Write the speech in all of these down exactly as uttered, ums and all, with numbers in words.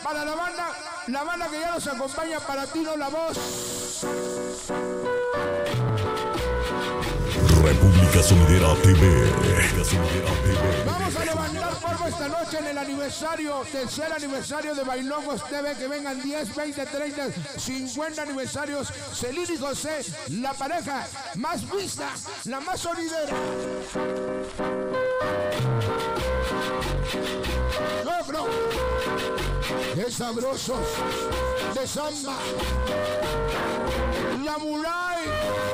para la banda, la banda que ya nos acompaña, para Tino La Voz. República Sonidera T V. Vamos a levantar polvo esta noche en el aniversario, tercer aniversario de Bailongos T V. Que vengan diez, veinte, treinta, cincuenta aniversarios. Celín y José, la pareja más vista, la más sonidera. Logro de sabrosos, de samba, la Mulay,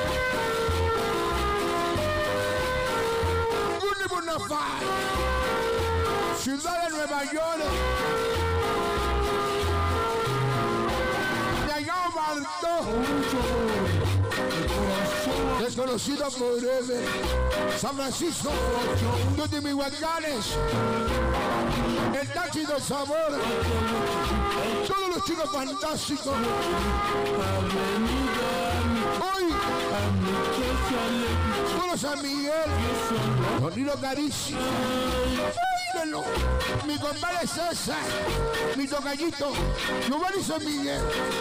Bonafide, ciudad de Nueva York, de allá Bartó, desconocido forever, San Francisco, los de Mihuacanes, el taxi del sabor, todos los chicos fantásticos. Hoy, todos San Miguel, Donilo Carísimo, óyelo, mi compadre César, mi tocallito, Giovanni San Miguel.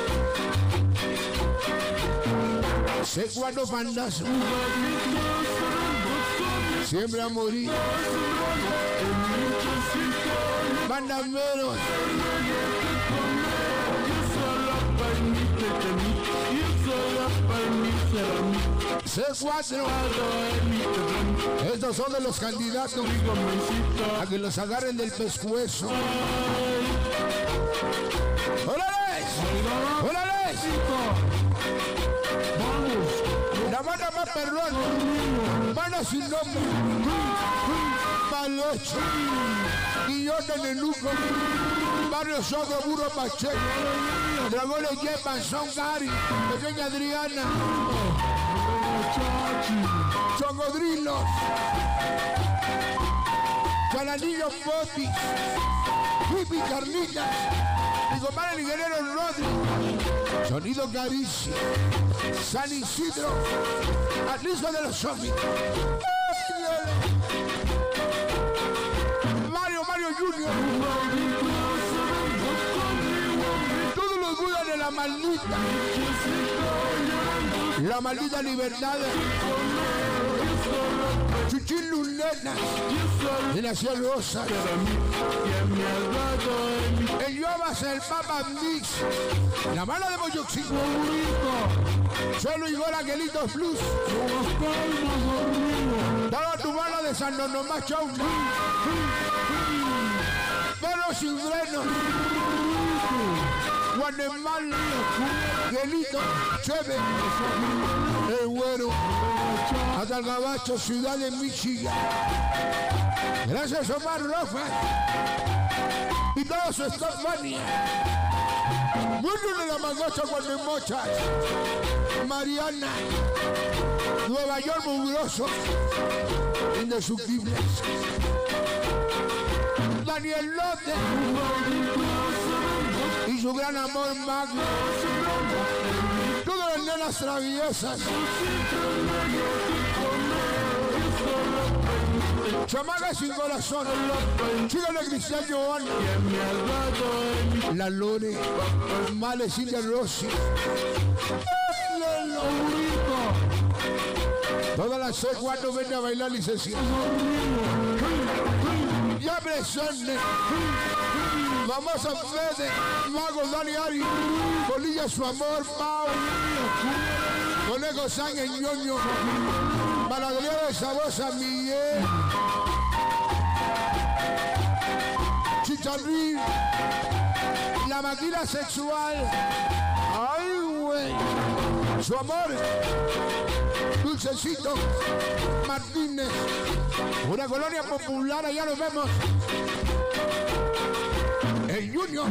Sé cuándo fandazo, siempre a morir. Bandameros, C cuatro. Estos son de los candidatos a que los agarren del pescuezo. ¡Órale! ¡Órale! La banda más perrón, banda sin nombre, Palocho, Guillón de Nenuco, Barrio Soto, Burro Pacheco, Dragones Yepan, Son Gary, Pequeña Adriana, Chocodrilos, Chalanillo Potis, Hippie Carnitas, mi compadre el guerrero Rodri, Sonido Carísimo, San Isidro, Atlisco de los Zombies, Mario, Mario Junior, todos los budas de la maldita, la maldita libertad, Chuchín Lulena, de Nación Rosa, el Yobas, el Papa Mix, la mala de Moyoxino, Solo Igor Anguelitos Plus, toda tu mala de San Donomás Chau, Perro sin freno, Guatemala, Anguelito, Cheve, el Güero, hasta el Gabacho, Ciudad de Michigan. Gracias Omar Rofa y todo su Estefania. Mundo de la Mangocha Guatemochas, Mariana, Nueva York Mugroso, Indestructibles, Daniel Lote y su gran amor Magno, todas las nenas traviesas, Chamagas sin corazón, Chica de Cristian Giovanni, La Lore, Males India Rossi, todas las C cuatro ven a bailar licenciado. Ya presente, vamos a Fede, Mago Dani Ari, Bolilla su amor, Pau, Conejo San en Ñoño, Malaguería de Sabor San Miguel, Chicharrín, la máquina sexual, ay güey, su amor, Dulcecito, Martínez, una colonia popular, allá nos vemos, el Junior,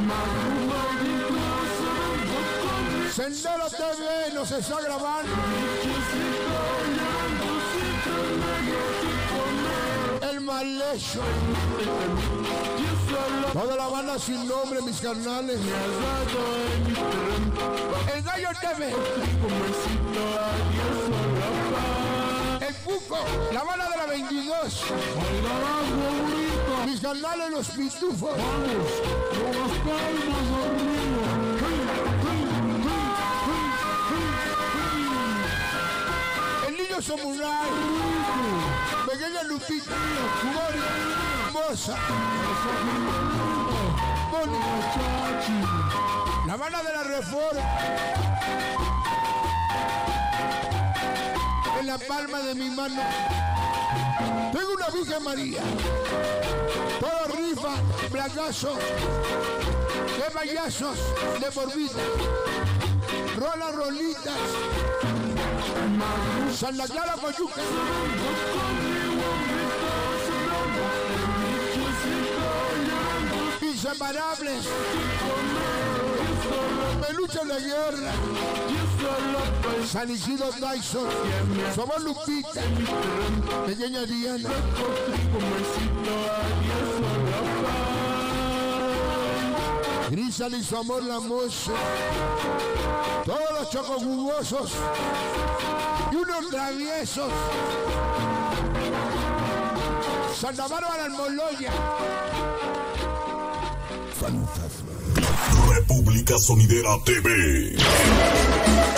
Sendero T V nos está grabando, el Malecho, toda la banda sin nombre, mis carnales, el Gallo T V, el Cuco, la banda de la veintidós, mis carnales los pitufos, Rosa. Boni. La banda de la Reforma. En la palma de mi mano tengo una Virgen María. Todo rifa, blancazos, de payasos, de por vida. Rolas, rolitas. Santa Clara Coyuca. Inseparables. Peluches de guerra. San Isidro Tyson. Somos Lupita. Pequeña Diana. Grisal y su amor la moza. Todos los chocos jugosos. Y unos traviesos. Santa Bárbara Almoloya. Fantasma. República Sonidera T V.